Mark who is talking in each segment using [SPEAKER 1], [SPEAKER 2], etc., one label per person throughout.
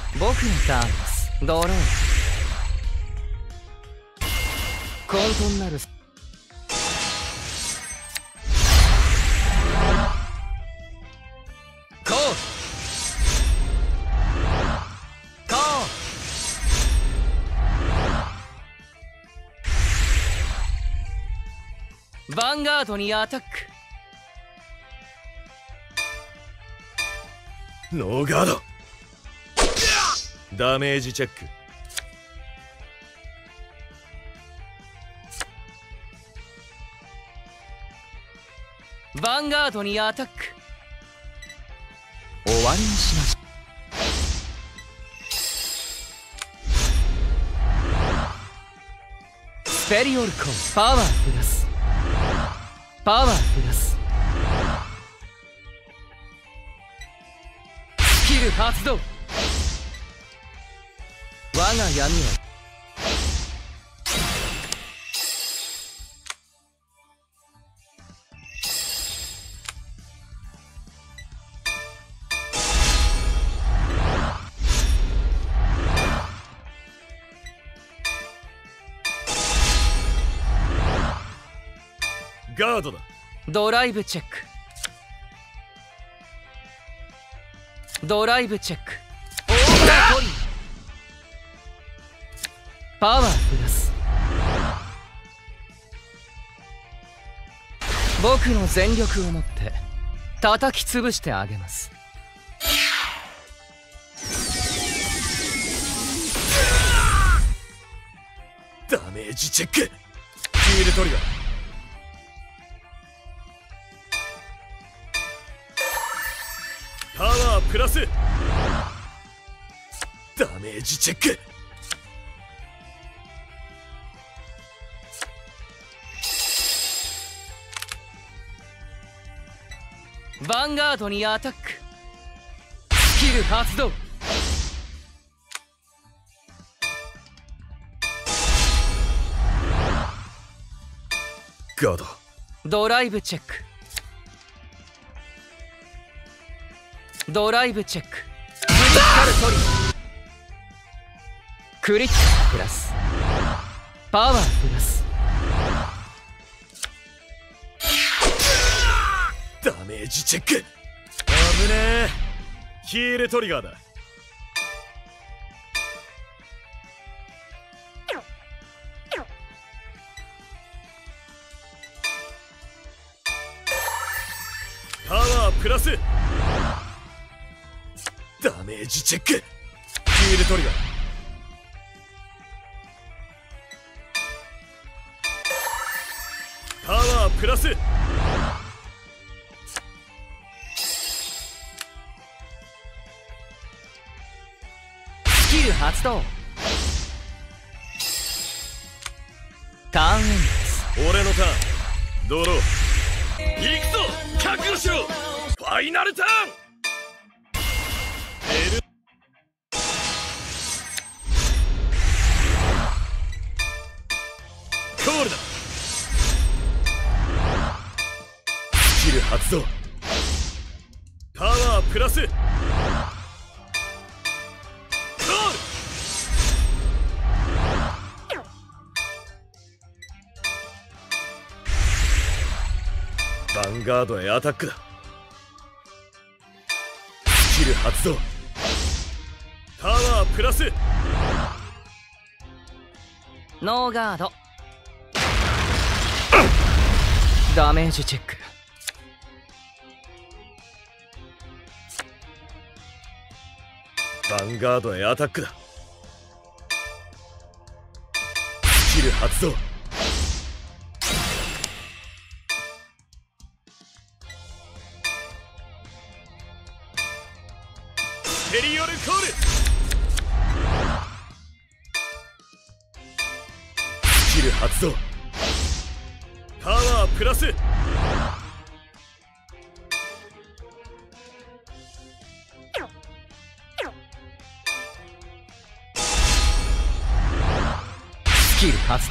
[SPEAKER 1] 僕のターンです。ドロー。混沌なるこうこうヴァンガードにアタック。
[SPEAKER 2] ノーガード。ダメージチェック。
[SPEAKER 1] ヴァンガードにアタック。終わりにしましょう。スペリオルコンパワープラスパワープラススキル発動。我が闇は
[SPEAKER 2] ガードだ。
[SPEAKER 1] ドライブチェック。ドライブチェック。オーバートリーパワープラス。僕の全力をもって叩き潰してあげます。
[SPEAKER 2] ダメージチェック。ヒールトリガー。パワープラス。ダメージチェック。
[SPEAKER 1] ヴァンガードにアタック。スキル発動。
[SPEAKER 2] ガード。
[SPEAKER 1] ドライブチェック。ドライブチェック。クリティカルトリー。クリティカルプラスパワープラス。
[SPEAKER 2] ダメージチェック。危ねえ。ヒールトリガーだ。パワープラス。ダメージチェック。ヒールトリガー。パワープラス。
[SPEAKER 1] スキル発動。ターンエンドです。
[SPEAKER 2] 俺のターン。ドロー。行くぞ。覚悟しろ。ファイナルターン。コールだ。スキル発動。パワープラス。コール。ヴァンガードへアタックだ。スキル発動。パワープラス。
[SPEAKER 1] ノーガード。ダメージチェック。
[SPEAKER 2] ヴァンガードへアタックだ。スキル発動。ペリオルコール。スキル発動。パワープラス。
[SPEAKER 1] スキル発動。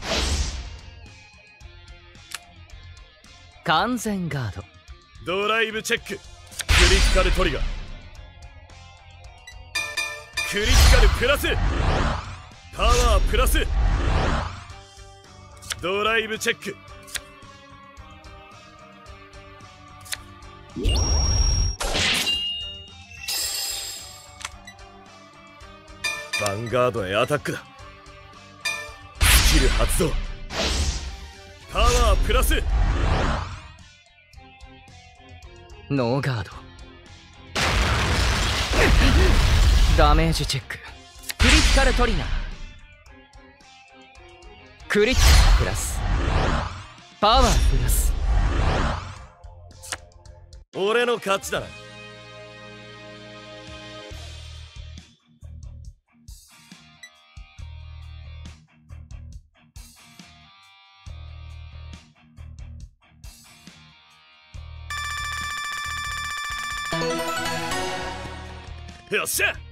[SPEAKER 1] 完全ガード。
[SPEAKER 2] ドライブチェック。クリティカルトリガー。 クリティカルプラスパワープラスドライブチェック。ヴァンガードへアタックだ。スキル発動。パワープラス
[SPEAKER 1] ノーガード。ダメージチェック。クリティカルトリガー。クリティカルプラスパワープラス。
[SPEAKER 2] 俺の勝ちだな。よっしゃ。